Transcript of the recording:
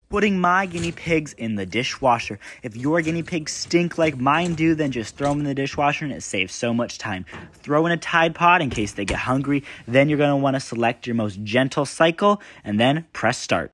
Putting my guinea pigs in the dishwasher. If your guinea pigs stink like mine do, then just throw them in the dishwasher and it saves so much time. Throw in a Tide Pod in case they get hungry. Then you're going to want to select your most gentle cycle and then press start.